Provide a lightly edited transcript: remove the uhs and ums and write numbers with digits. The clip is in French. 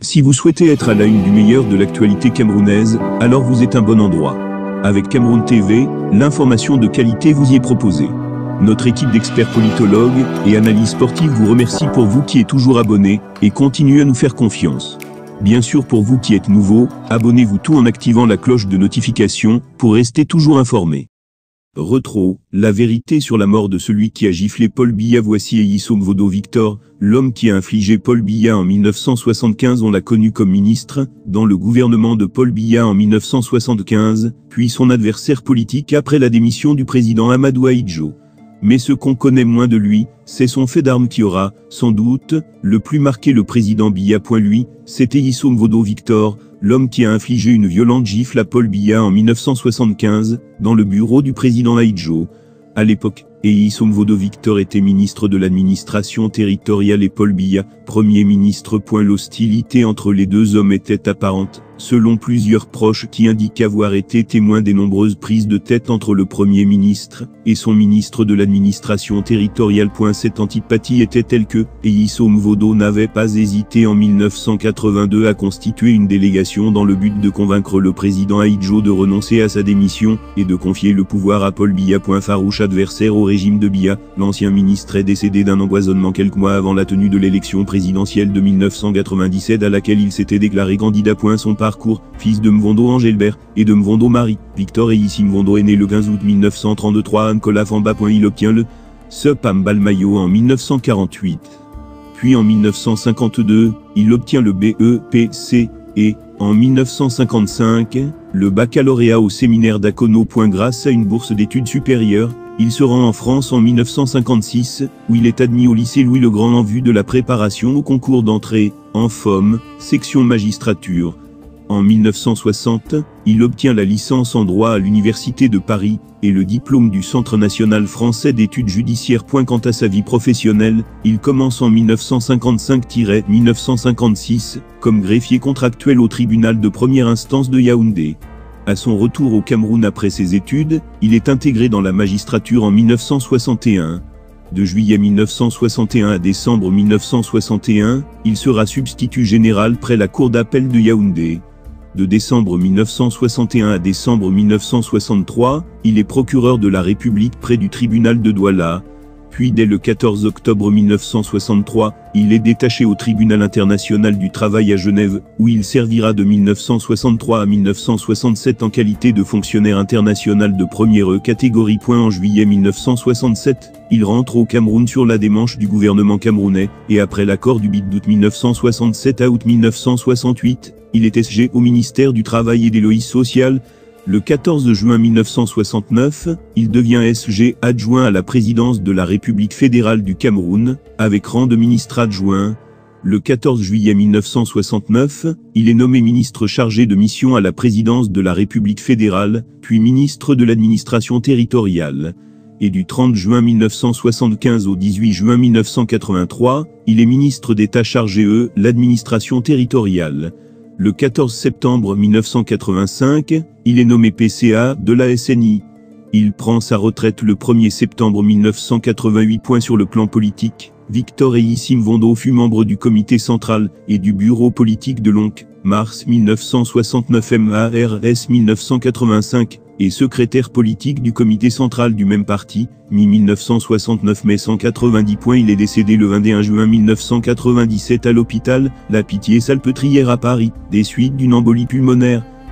Si vous souhaitez être à la une du meilleur de l'actualité camerounaise, alors vous êtes un bon endroit. Avec Cameroun TV, l'information de qualité vous y est proposée. Notre équipe d'experts politologues et analystes sportives vous remercie pour vous qui êtes toujours abonnés et continue à nous faire confiance. Bien sûr, pour vous qui êtes nouveaux, abonnez-vous tout en activant la cloche de notification pour rester toujours informé. Retro, la vérité sur la mort de celui qui a giflé Paul Biya. Voici Eyissoum Vodo Victor, l'homme qui a infligé Paul Biya en 1975. On l'a connu comme ministre dans le gouvernement de Paul Biya en 1975, puis son adversaire politique après la démission du président Amadou Ahidjo. Mais ce qu'on connaît moins de lui, c'est son fait d'armes qui aura, sans doute, le plus marqué le président Biya. Lui, c'est Eyissoum Vodo Victor, l'homme qui a infligé une violente gifle à Paul Biya en 1975, dans le bureau du président Ahidjo. À l'époque, Eyissoum Vodo Victor était ministre de l'administration territoriale et Paul Biya, premier ministre. L'hostilité entre les deux hommes était apparente, selon plusieurs proches qui indiquent avoir été témoins des nombreuses prises de tête entre le premier ministre et son ministre de l'administration territoriale. Cette antipathie était telle que Eyissoum Vodo n'avait pas hésité en 1982 à constituer une délégation dans le but de convaincre le président Ahidjo de renoncer à sa démission et de confier le pouvoir à Paul Biya. Farouche adversaire au régime de Biya, l'ancien ministre est décédé d'un empoisonnement quelques mois avant la tenue de l'élection présidentielle de 1997 à laquelle il s'était déclaré candidat. Son parcours, fils de Mvondo Angelbert et de Mvondo Marie, Victor Eyissim Mvondo est né le 15 août 1933 à Nkola-Famba. Il obtient le SEPAM Balmayo en 1948. Puis en 1952, il obtient le BEPC et, en 1955, le baccalauréat au séminaire d'Akono. Grâce à une bourse d'études supérieures, il se rend en France en 1956, où il est admis au lycée Louis le Grand en vue de la préparation au concours d'entrée, en FOM, section magistrature. En 1960, il obtient la licence en droit à l'Université de Paris, et le diplôme du Centre national français d'études judiciaires. Quant à sa vie professionnelle, il commence en 1955-1956, comme greffier contractuel au tribunal de première instance de Yaoundé. À son retour au Cameroun après ses études, il est intégré dans la magistrature en 1961. De juillet 1961 à décembre 1961, il sera substitut général près la cour d'appel de Yaoundé. De décembre 1961 à décembre 1963, il est procureur de la République près du tribunal de Douala. Puis dès le 14 octobre 1963, il est détaché au tribunal international du travail à Genève, où il servira de 1963 à 1967 en qualité de fonctionnaire international de première catégorie. En juillet 1967, il rentre au Cameroun sur la démarche du gouvernement camerounais, et après l'accord du BID d'août 1967 à août 1968, il est SG au ministère du Travail et des Lois sociales. Le 14 juin 1969, il devient SG adjoint à la présidence de la République fédérale du Cameroun, avec rang de ministre adjoint. Le 14 juillet 1969, il est nommé ministre chargé de mission à la présidence de la République fédérale, puis ministre de l'administration territoriale. Et du 30 juin 1975 au 18 juin 1983, il est ministre d'État chargé de l'administration territoriale. Le 14 septembre 1985, il est nommé PCA de la SNI. Il prend sa retraite le 1er septembre 1988. Sur le plan politique, Victor Eyissim Mvondo fut membre du comité central et du bureau politique de l'ONC, mars 1969 MARS 1985, et secrétaire politique du comité central du même parti, mi-1969 mai 190. Il est décédé le 21 juin 1997 à l'hôpital La Pitié-Salpêtrière à Paris, des suites d'une embolie pulmonaire.